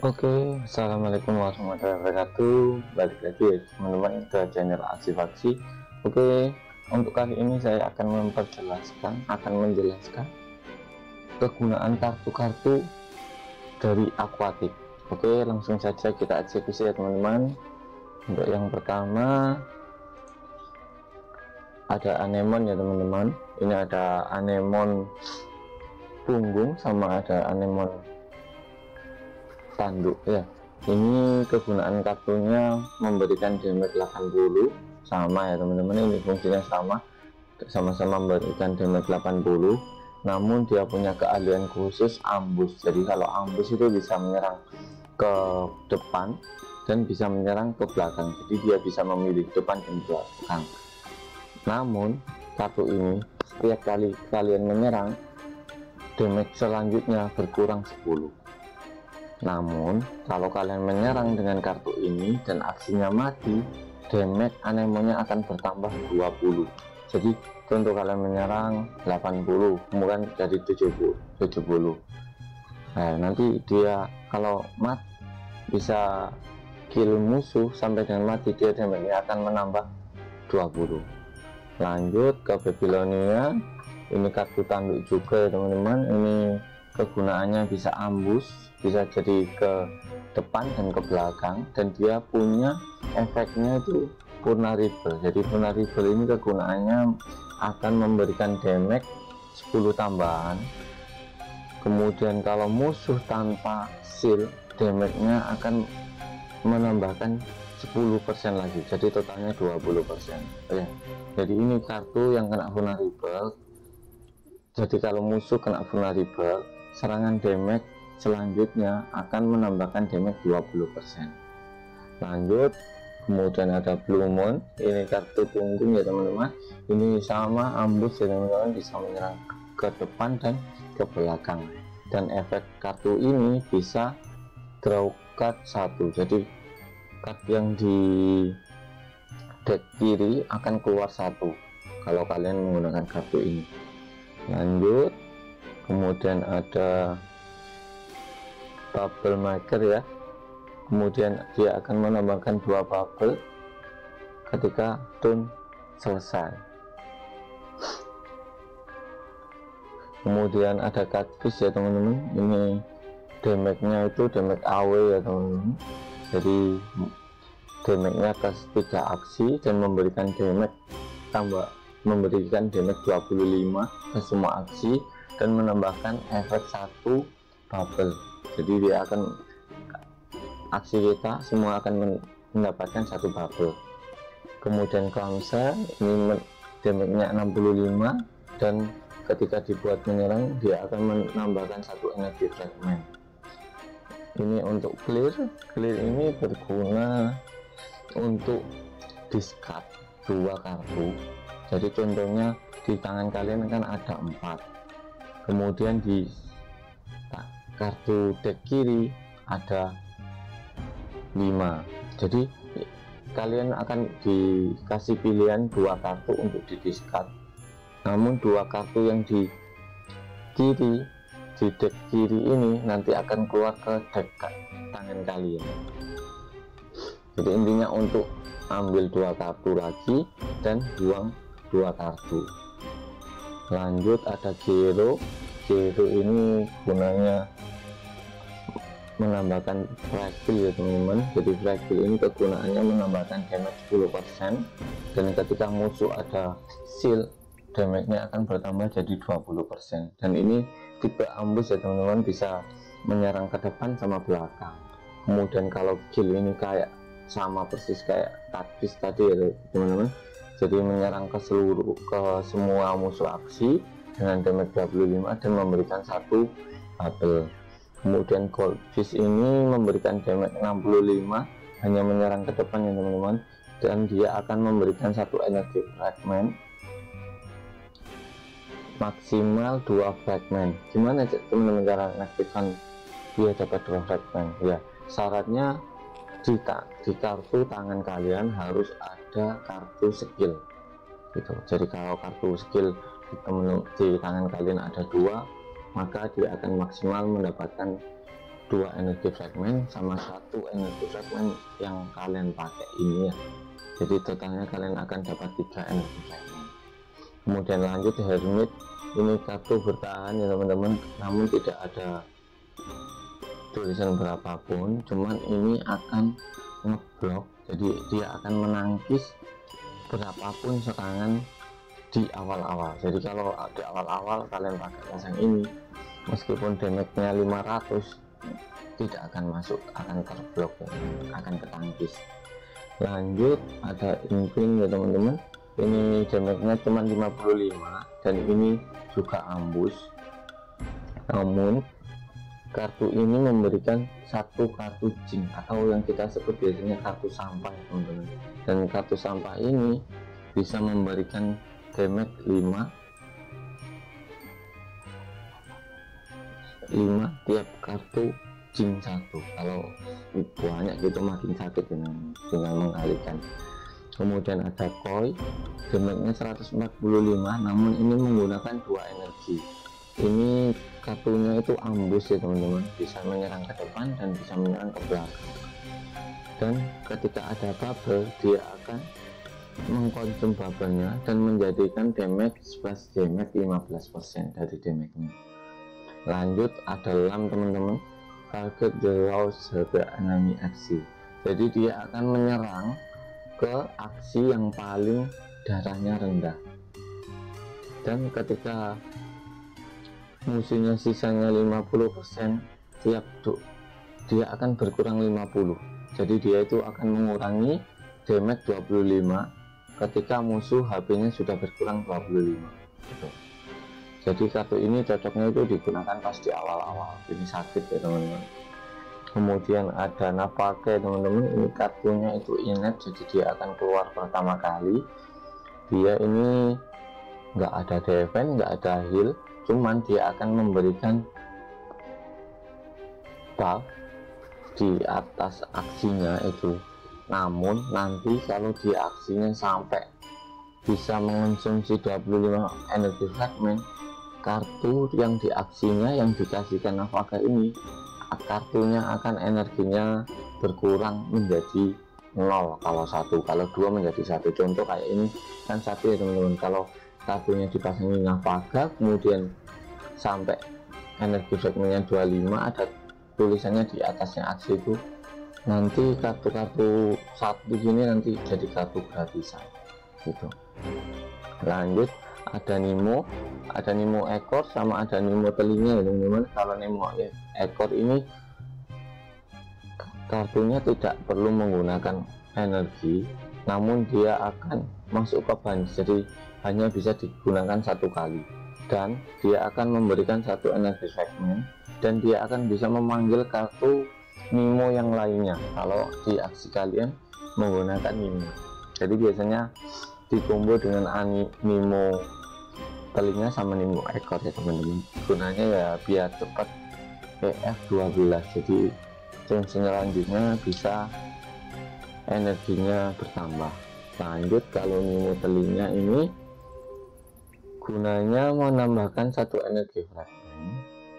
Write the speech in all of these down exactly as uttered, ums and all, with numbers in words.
Oke, assalamualaikum warahmatullahi wabarakatuh. Balik lagi ya teman-teman ke channel Aksi Faksi. Oke, untuk kali ini saya akan memperjelaskan, akan menjelaskan kegunaan kartu-kartu dari Aquatic. Oke, langsung saja kita eksekusi ya teman-teman. Untuk yang pertama ada anemon ya teman-teman. Ini ada anemon punggung sama ada anemon tanduk ya. Ini kegunaan kartunya memberikan damage delapan puluh, sama ya teman-teman, ini fungsinya sama, sama-sama memberikan damage delapan puluh, namun dia punya keahlian khusus ambus. Jadi kalau ambus itu bisa menyerang ke depan dan bisa menyerang ke belakang, jadi dia bisa memilih depan dan belakang. Namun kartu ini setiap kali kalian menyerang, damage selanjutnya berkurang sepuluh. Namun kalau kalian menyerang dengan kartu ini dan aksinya mati, damage anemonnya akan bertambah dua puluh. Jadi contoh kalian menyerang delapan puluh, kemudian jadi tujuh puluh. Nah, nanti dia kalau mat bisa kill musuh sampai dengan mati, dia damage-nya akan menambah dua puluh. Lanjut ke Babylonia. Ini kartu tanduk juga ya teman-teman. Ini kegunaannya bisa ambus, bisa jadi ke depan dan ke belakang, dan dia punya efeknya itu vulnerable. Jadi vulnerable ini kegunaannya akan memberikan damage sepuluh tambahan. Kemudian kalau musuh tanpa shield, damage-nya akan menambahkan sepuluh persen lagi, jadi totalnya dua puluh persen ya. Jadi ini kartu yang kena vulnerable. Jadi kalau musuh kena vulnerable, serangan damage selanjutnya akan menambahkan damage dua puluh persen. Lanjut, kemudian ada Blue Moon. Ini kartu punggung ya teman-teman. Ini sama ambus ya teman-teman, bisa menyerang ke depan dan ke belakang. Dan efek kartu ini bisa draw card satu. Jadi card yang di deck kiri akan keluar satu kalau kalian menggunakan kartu ini. Lanjut, kemudian ada bubble maker ya. Kemudian dia akan menambahkan dua bubble ketika turn selesai. Kemudian ada catfish ya teman-teman. Ini damage-nya itu damage A W ya teman-teman. Jadi damage-nya ke tiga aksi dan memberikan damage tambah memberikan damage dua puluh lima ke semua aksi dan menambahkan efek satu bubble. Jadi dia akan aksi kita semua akan mendapatkan satu bubble. Kemudian Clamshell ini damage-nya enam puluh lima dan ketika dibuat menyerang dia akan menambahkan satu energi fragment. Ini untuk clear. Clear ini berguna untuk discard dua kartu. Jadi contohnya di tangan kalian kan ada empat, kemudian di kartu deck kiri ada lima. Jadi kalian akan dikasih pilihan dua kartu untuk di discard. Namun dua kartu yang di kiri, di deck kiri ini nanti akan keluar ke deck tangan kalian. Jadi intinya untuk ambil dua kartu lagi dan buang dua kartu. Lanjut ada Gero. Gero ini gunanya menambahkan fragile ya teman-teman. Jadi fragile ini kegunaannya menambahkan damage sepuluh persen, dan ketika musuh ada shield, damage-nya akan bertambah jadi dua puluh persen. Dan ini tipe ambus ya teman-teman, bisa menyerang ke depan sama belakang. Kemudian kalau kill ini kayak sama persis kayak catfish tadi ya teman-teman. Jadi menyerang ke seluruh ke semua musuh aksi dengan damage dua puluh lima dan memberikan satu bubble. Kemudian goldfish ini memberikan damage enam puluh lima, hanya menyerang ke depan ya teman-teman, dan dia akan memberikan satu energi fragment, maksimal dua fragment. Gimana teman-teman cara mengaktifkan dia dapat dua fragment? Ya, syaratnya di, di kartu tangan kalian harus ada kartu skill gitu. Jadi kalau kartu skill di, temen, di tangan kalian ada dua, maka dia akan maksimal mendapatkan dua energi fragment sama satu energi fragment yang kalian pakai ini ya. Jadi totalnya kalian akan dapat tiga energi fragment. Kemudian lanjut Hermit, ini kartu bertahan ya teman-teman, namun tidak ada tulisan berapapun, cuman ini akan ngeblok, jadi dia akan menangkis berapapun serangan di awal-awal. Jadi kalau di awal-awal kalian pakai pasang ini, meskipun damage-nya lima ratus tidak akan masuk, akan terblok, akan ketangkis. Lanjut ada Inkling ya teman-teman, ini damage-nya cuma lima puluh lima dan ini juga ambus, namun kartu ini memberikan satu kartu jing atau yang kita sebut biasanya kartu sampah ya teman-teman. Dan kartu sampah ini bisa memberikan damage lima tiap kartu jing satu. Kalau banyak gitu makin sakit dengan dengan mengalihkan. Kemudian ada Koi, damage-nya seratus empat puluh lima, namun ini menggunakan dua energi. Ini kartunya itu ambus ya teman-teman, bisa menyerang ke depan dan bisa menyerang ke belakang. Dan ketika ada bubble, dia akan mengkonsum bubble-nya dan menjadikan damage plus damage lima belas persen dari damage-nya. Lanjut ada Lam teman-teman, target the lowest the enemy aksi. Jadi dia akan menyerang ke aksi yang paling darahnya rendah. Dan ketika musuhnya sisanya lima puluh persen, tiap tuh dia akan berkurang lima puluh. Jadi dia itu akan mengurangi damage dua puluh lima ketika musuh H P-nya sudah berkurang dua puluh lima gitu. Jadi kartu ini cocoknya itu digunakan pas di awal-awal, ini sakit ya teman-teman. Kemudian ada Nafake teman-teman, ini kartunya itu inet, jadi dia akan keluar pertama kali. Dia ini nggak ada defense, nggak ada heal, cuman dia akan memberikan buff di atas aksinya itu. Namun nanti kalau dia aksinya sampai bisa mengonsumsi dua puluh lima energi fragment, kartu yang di aksinya yang dikasihkan Nafaka ini, kartunya akan energinya berkurang menjadi nol kalau satu, kalau dua menjadi satu. Contoh kayak ini kan satu ya teman-teman, kalau kartunya dipasangi Nafaka kemudian sampai energi fragmentnya dua puluh lima, ada tulisannya di atasnya aksi itu, nanti kartu-kartu satu gini nanti jadi kartu gratisan gitu. Lanjut ada Nemo, ada Nemo ekor sama ada Nemo telinga ya teman-teman. Kalau Nemo ekor ini kartunya tidak perlu menggunakan energi, namun dia akan masuk ke banjir, jadi hanya bisa digunakan satu kali, dan dia akan memberikan satu energi fragment, dan dia akan bisa memanggil kartu Nemo yang lainnya kalau di aksi kalian menggunakan Nemo. Jadi biasanya dikombo dengan Nemo telinga sama Nemo ekor ya teman-teman. Gunanya ya biar cepat P F dua belas, jadi yang selanjutnya bisa energinya bertambah. Lanjut kalau Nemo telinga ini gunanya menambahkan satu energi fragment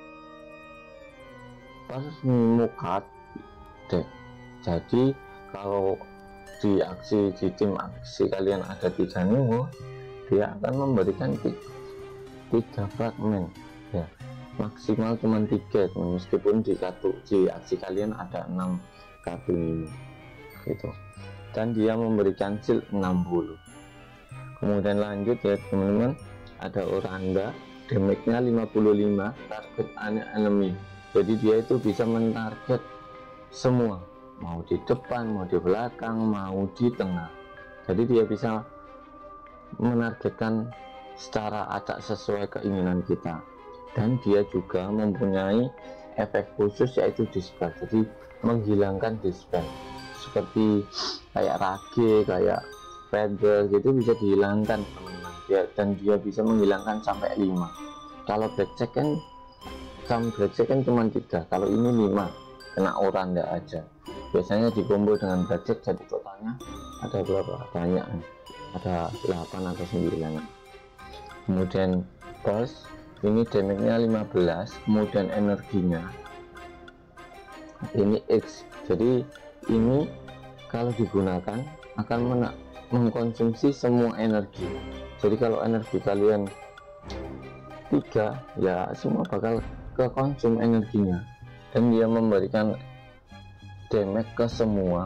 pas Nemo card deck. Jadi kalau di aksi di tim aksi kalian ada tiga Nemo, dia akan memberikan tiga fragment ya, maksimal cuma tiga, meskipun di kartu di aksi kalian ada enam kartu Nemo gitu, dan dia memberikan shield enam puluh. Kemudian lanjut ya teman-teman, ada Oranda, damage-nya lima puluh lima, target enemy, jadi dia itu bisa mentarget semua, mau di depan, mau di belakang, mau di tengah. Jadi dia bisa menargetkan secara acak sesuai keinginan kita. Dan dia juga mempunyai efek khusus yaitu dispel, jadi menghilangkan dispel seperti kayak rage, kayak feather gitu bisa dihilangkan teman-teman dia, dan dia bisa menghilangkan sampai lima. Kalau blackjack kan jam blackjack kan cuma tiga, kalau ini lima, kena Oranda aja. Biasanya dikombo dengan blackjack, jadi totalnya ada berapa banyak, ada delapan atau sembilan. Kemudian pulse ini damage-nya lima belas, kemudian energinya ini X. Jadi ini kalau digunakan akan mengkonsumsi semua energi. Jadi kalau energi kalian tiga, ya semua bakal ke konsum energinya, dan dia memberikan damage ke semua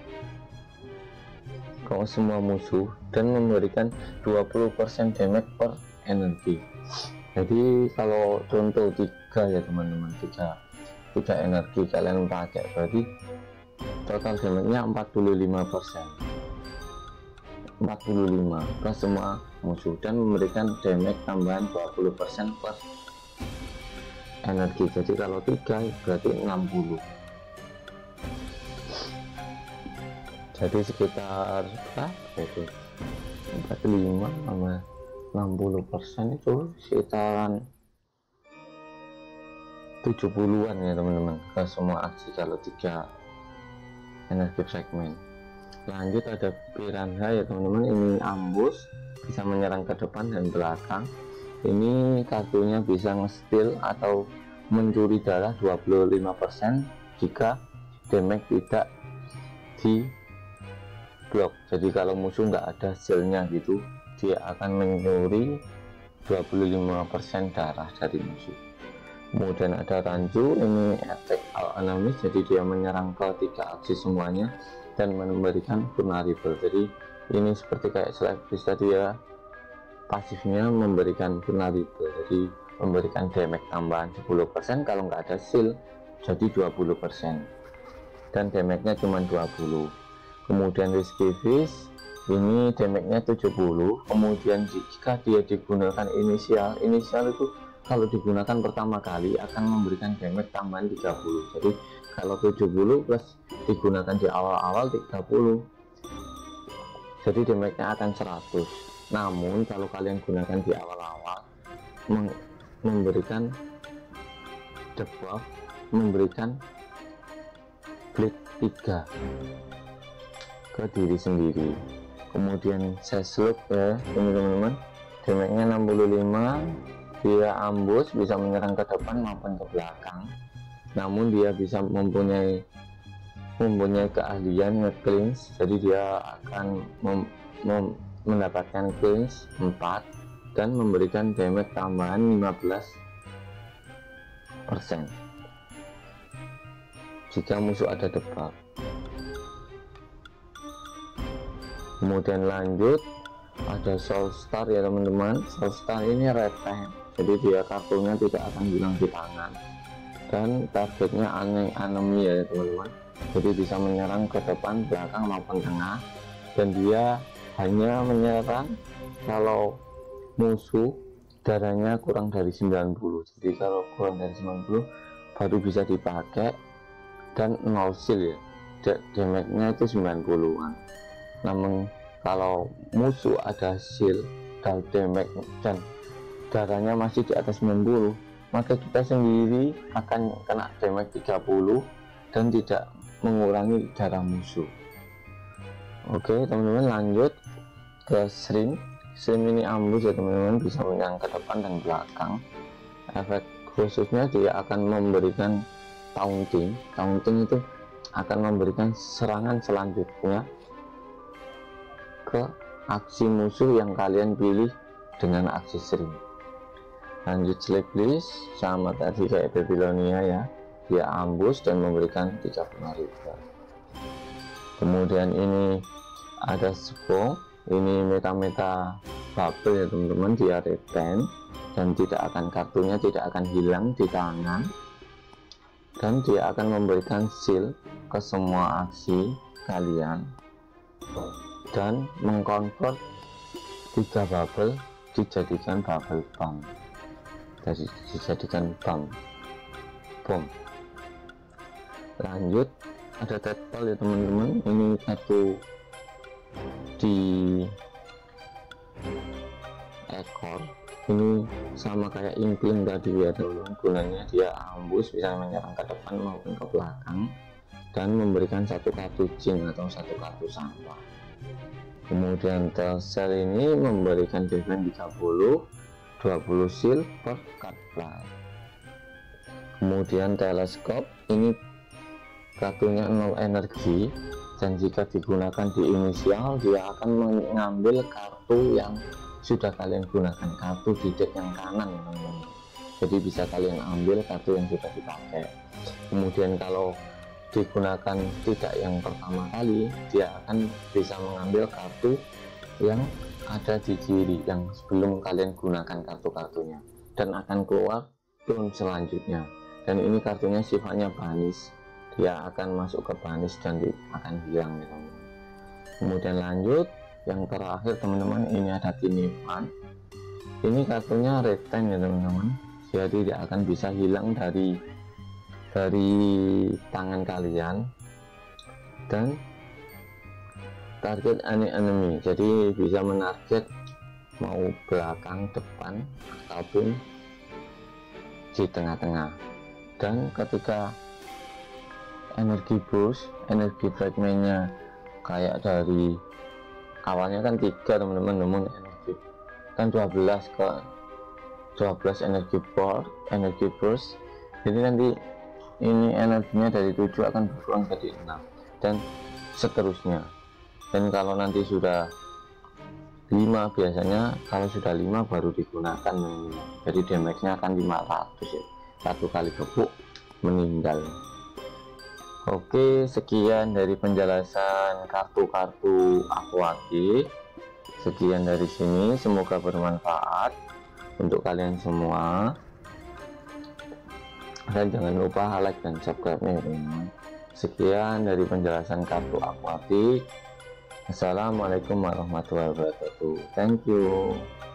ke semua musuh dan memberikan dua puluh persen damage per energi. Jadi kalau contoh tiga ya teman-teman, tiga tiga energi kalian pakai, berarti total damage-nya empat puluh lima persen, empat puluh lima ke semua musuh, dan memberikan damage tambahan dua puluh persen per energi. Jadi kalau tiga berarti enam puluh, jadi sekitar berapa itu, empat puluh lima sama enam puluh persen itu sekitaran tujuh puluhan ya teman-teman ke semua aksi kalau tiga energi fragment. Lanjut ada piranha ya teman-teman, ini ambush, bisa menyerang ke depan dan belakang. Ini kartunya bisa nge-steal atau mencuri darah dua puluh lima persen jika damage tidak di blok. Jadi kalau musuh nggak ada shield-nya gitu, dia akan mencuri dua puluh lima persen darah dari musuh. Kemudian ada rancu, ini attack all enemies, jadi dia menyerang ke tiga aksi semuanya dan memberikan vulnerable. Jadi ini seperti kayak slave beast tadi ya, pasifnya memberikan vulnerable, jadi memberikan damage tambahan sepuluh persen kalau nggak ada shield, jadi dua puluh persen, dan damage-nya cuma dua puluh. Kemudian risky fish, ini damage-nya tujuh puluh. Kemudian jika dia digunakan inisial, inisial itu kalau digunakan pertama kali akan memberikan damage tambahan tiga puluh. Jadi kalau tujuh puluh plus digunakan di awal-awal tiga puluh, jadi damage-nya akan seratus. Namun kalau kalian gunakan di awal-awal, memberikan debuff, memberikan bleed tiga ke diri sendiri. Kemudian Sesloop ya teman-teman, damage-nya enam puluh lima. Dia ambush, bisa menyerang ke depan maupun ke belakang, namun dia bisa mempunyai mempunyai keahlian nge-cleanse, jadi dia akan mem, mem, mendapatkan cleanse empat dan memberikan damage tambahan lima belas persen jika musuh ada debuff. Kemudian lanjut ada Soul Star ya teman-teman. Soul Star ini red tank, jadi dia kartunya tidak akan hilang di tangan, dan targetnya aneh enemy ya teman-teman, jadi bisa menyerang ke depan, belakang maupun tengah, dan dia hanya menyerang kalau musuh darahnya kurang dari sembilan puluh. Jadi kalau kurang dari sembilan puluh baru bisa dipakai, dan nol shield ya, damage-nya itu sembilan puluhan. Namun kalau musuh ada shield dan damage dan darahnya masih di atas sembilan puluh, maka kita sendiri akan kena damage tiga puluh dan tidak mengurangi darah musuh. Oke teman-teman, lanjut ke Shrimp. Shrimp ini ambush ya teman-teman, bisa menyerang ke depan dan belakang. Efek khususnya dia akan memberikan taunting. Taunting itu akan memberikan serangan selanjutnya ke aksi musuh yang kalian pilih dengan aksi Shrimp. Lanjut Sleepless, sama tadi kayak Babylonia ya, dia ambush dan memberikan tiga puluh ribu. Kemudian ini ada Spo, ini meta-meta bubble ya teman-teman, dia retain dan tidak akan kartunya tidak akan hilang di tangan, dan dia akan memberikan shield ke semua aksi kalian dan mengkonvert tiga bubble dijadikan bubble bomb, jadi dijadikan bom bom. Lanjut ada Tadpole ya teman-teman, ini kartu di ekor, ini sama kayak Inkling tadi ya teman-teman, gunanya dia ambush, bisa menyerang ke depan maupun ke belakang dan memberikan satu kartu jin atau satu kartu sampah. Kemudian Telsel ini memberikan defense tiga puluh, dua puluh shield per card play. Kemudian Teleskop ini kartunya nol energi, dan jika digunakan di inisial dia akan mengambil kartu yang sudah kalian gunakan, kartu di deck yang kanan teman-teman. Jadi bisa kalian ambil kartu yang sudah dipakai. Kemudian kalau digunakan tidak yang pertama kali, dia akan bisa mengambil kartu yang ada di kiri yang sebelum kalian gunakan kartu-kartunya, dan akan keluar turun selanjutnya. Dan ini kartunya sifatnya banis, dia akan masuk ke banis dan di, akan hilang ya teman-teman. Kemudian lanjut yang terakhir teman-teman, ini ada Tinifan. Ini kartunya retain ya teman-teman, jadi dia akan bisa hilang dari dari tangan kalian dan target any enemy, jadi bisa menarget mau belakang, depan, ataupun di tengah-tengah. Dan ketika energi boost, energi fragmentnya kayak dari awalnya kan tiga teman-teman, namun energi kan dua belas ke dua belas energi board, energi burst, jadi nanti ini energinya dari tujuh akan berkurang jadi enam dan seterusnya. Dan kalau nanti sudah lima, biasanya kalau sudah lima baru digunakan, jadi damage-nya akan lima ratus ya, satu kali gebuk meninggal. Oke, sekian dari penjelasan kartu-kartu akuatik. Sekian dari sini, semoga bermanfaat untuk kalian semua. Dan jangan lupa like dan subscribe nya teman-teman. Sekian dari penjelasan kartu akuatik. Assalamualaikum warahmatullahi wabarakatuh. Thank you.